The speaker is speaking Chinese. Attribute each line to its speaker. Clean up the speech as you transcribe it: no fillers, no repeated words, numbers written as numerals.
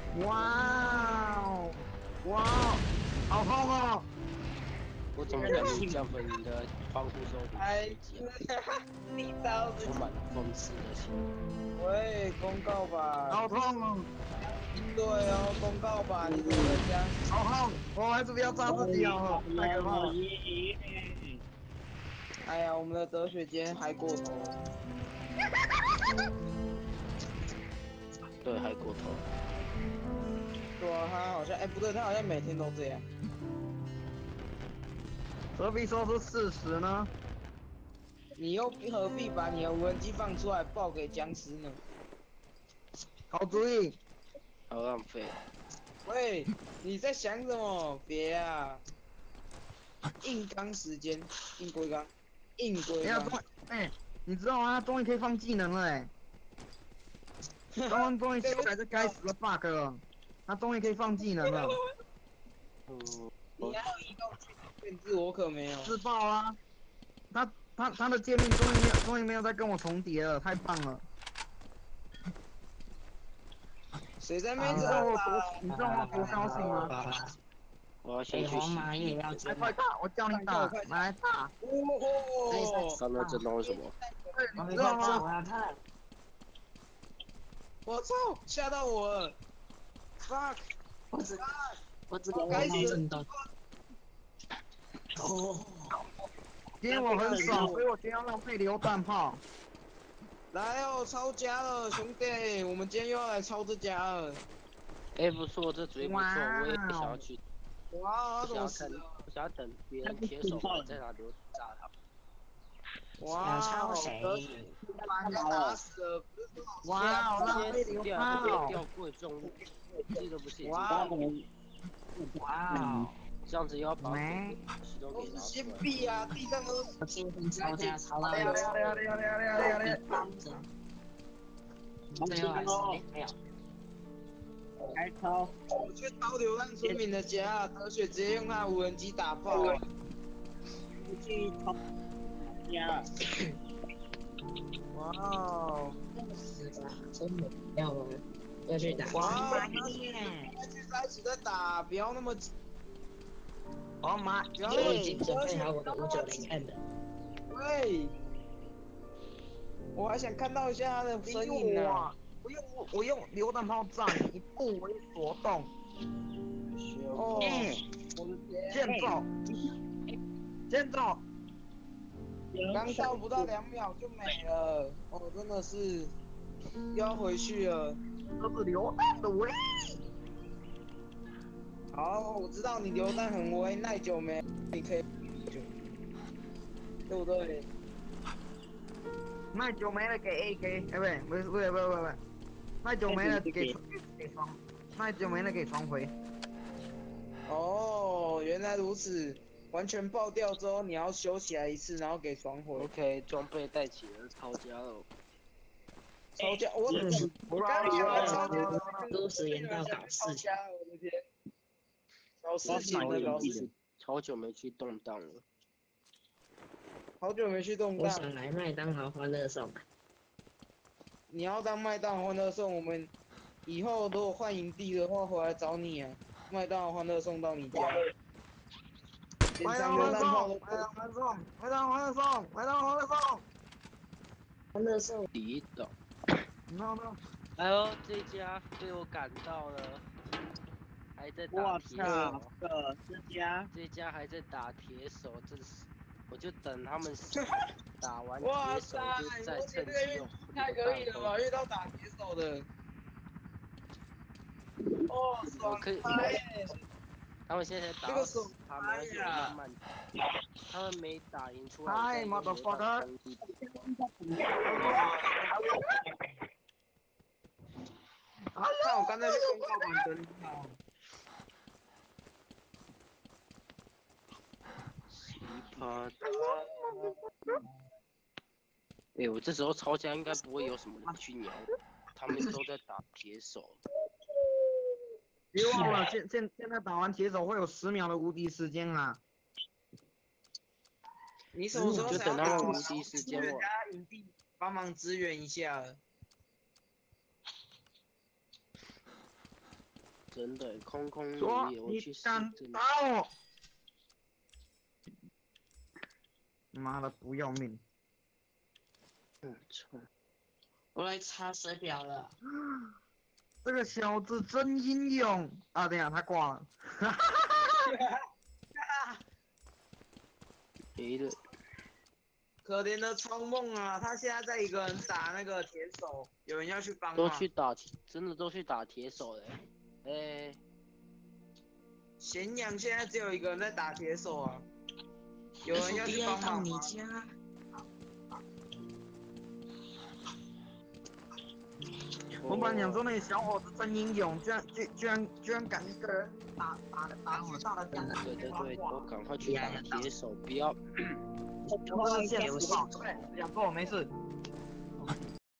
Speaker 1: 哇哦，哇哦，好痛哦！
Speaker 2: 我怎么感觉江粉云的欢呼声比学姐
Speaker 3: 你刀子
Speaker 2: 充满了讽刺的心？
Speaker 3: 喂，公告吧，
Speaker 1: 好痛哦，
Speaker 3: 对哦，公告吧，你怎么会这样？
Speaker 1: 好痛！我还是不要炸自己好了，太可怕了。
Speaker 3: 哎呀，我们的哲学家还过头了。
Speaker 2: 对，还过头。
Speaker 3: 对啊，他好像，哎，不对，他好像每天都这样。
Speaker 1: 何必说是事实呢？
Speaker 3: 你又何必把你的无人机放出来报给僵尸呢？
Speaker 1: 好主意，
Speaker 2: 好浪费。
Speaker 3: 喂，你在想什么？别啊！硬刚时间，硬龟刚，硬龟
Speaker 1: 哎呀，
Speaker 3: 刚。
Speaker 1: 你知道吗？他终于可以放技能了哎！刚刚终于修改这该死的 bug 了，他终于可以放技能了。
Speaker 3: 你还有移动限制，我可没有。
Speaker 1: 自爆啊！他的界面终于没有再跟我重叠了，太棒了！
Speaker 3: 谁在那
Speaker 1: 你
Speaker 3: 边
Speaker 1: 知道我多高兴吗？
Speaker 2: 我要先去
Speaker 4: 黄
Speaker 2: 洗衣服。
Speaker 4: 马也要
Speaker 1: 来快打，我叫你打，来打！
Speaker 3: 哦，
Speaker 2: 刚刚震动是什么？
Speaker 1: 你知道吗？
Speaker 4: 我要看，
Speaker 3: 我操，吓到我了！fuck，
Speaker 4: 我只给我闹震动。哦，
Speaker 1: 今天我很爽，所以我今天要浪费榴弹炮。
Speaker 3: 来哦，抄家了，兄弟，我们今天又要来抄这家了。
Speaker 2: 哎，不错，这主意不错，我也想要去。
Speaker 3: 哇，
Speaker 2: 我想要看，
Speaker 3: 怎么死了？
Speaker 2: 我想要等别人铁手在哪里炸他。
Speaker 3: 哇，
Speaker 4: 抄谁？
Speaker 3: 把他打死了，不是说好
Speaker 1: 哇，我浪费
Speaker 2: 直接
Speaker 1: 榴
Speaker 2: 死掉，直接
Speaker 1: 炮！
Speaker 2: 掉贵重物，这都不行。
Speaker 3: 哇，
Speaker 4: 哇，
Speaker 2: 这样子要把
Speaker 1: 没，
Speaker 2: 启动
Speaker 3: 都是
Speaker 2: 给拿出来。
Speaker 3: 新币啊，地上都是
Speaker 4: 我今天抄家抄到
Speaker 1: 嘞嘞嘞嘞嘞嘞嘞！
Speaker 4: 帮着，最后还是没有。
Speaker 5: 开抄，
Speaker 3: 我去抄流浪村民的家，哲雪直接用他无人机打爆了。
Speaker 5: 不去抄家，
Speaker 3: 哇哦！
Speaker 4: 是吧？真的要去打。
Speaker 3: 哇，那去在一起在打，不要那么急。
Speaker 1: 哦妈
Speaker 4: 我已经准备好我的590M 了。
Speaker 3: 喂，我还想看到一下他的身影呢。
Speaker 1: 我用榴弹炮炸你，你不为所动。
Speaker 3: 哦，我的天！
Speaker 1: 剑走，剑走！
Speaker 3: 刚到不到2秒就没了，哦，真的是又要回去了。
Speaker 1: 这是榴弹的威力。
Speaker 3: 好，我知道你榴弹很威，耐久没？你可以，对不对？
Speaker 1: 耐久没了给 AK，哎不对，耐久没了给双，耐久没了给双回。
Speaker 3: 哦，原来如此，完全爆掉之后你要修起来一次，然后给双回。
Speaker 2: OK，装备带起了，抄家了。
Speaker 3: 抄家，我刚讲了抄家，
Speaker 4: 都时延到搞
Speaker 3: 抄
Speaker 4: 事情，
Speaker 3: 家，我的天！搞事情的搞事情，
Speaker 2: 超久没去动荡了。
Speaker 3: 好久没去动荡。
Speaker 4: 我想来麦当劳欢乐颂。
Speaker 3: 你要当麦当劳欢乐颂，我们以后如果换营地的话，回来找你啊！麦当劳欢乐送到你家。
Speaker 1: 麦当劳欢乐颂，麦当劳欢乐颂，麦当劳欢乐颂。
Speaker 4: 欢乐颂
Speaker 2: 敌的。
Speaker 1: no。
Speaker 2: 哎呦，这家被我赶到了，还在打
Speaker 5: 我
Speaker 2: 铁
Speaker 5: 操
Speaker 2: 手。，这家还在打铁手，真是，我就等他们打完铁手，就再趁机用
Speaker 3: 太可以了吧？遇到打铁手的。哦，爽
Speaker 2: 可以。
Speaker 3: 翻！
Speaker 2: 他们现在打到10%，没关系，我慢慢打。他们没打赢出来，
Speaker 1: 嗨，motherfucker！
Speaker 3: 看我刚才去公告板登到。
Speaker 2: 奇葩！哎，我这时候抄家应该不会有什么人去鸟我，他们都在打铁手。
Speaker 1: 别忘了，现在打完铁手会有10秒的无敌时间啊！
Speaker 3: 你什么时候
Speaker 2: 就等他们无敌时间
Speaker 3: 人家营地帮忙支援一下。
Speaker 2: 真的空空
Speaker 1: 说
Speaker 2: 如也，我
Speaker 1: 你
Speaker 2: 去试
Speaker 1: 敢
Speaker 2: 真
Speaker 1: 打我？妈的，不要命！
Speaker 2: 操！
Speaker 4: 我来查水表了。
Speaker 1: 这个小子真英勇啊！等一下他挂了。
Speaker 2: 别的
Speaker 3: 可怜的冲梦啊，他现在在一个人打那个铁手，有人要去帮吗？
Speaker 2: 都去打，真的都去打铁手嘞。
Speaker 3: 咸阳现在只有一个人在打铁手啊，有人要去帮忙吗？
Speaker 1: 我本来想说那个小伙子真英勇，居然敢一个人打我大的干。
Speaker 2: 对，都赶快去打铁手，不要。
Speaker 1: 我是现实报，对，讲错没事。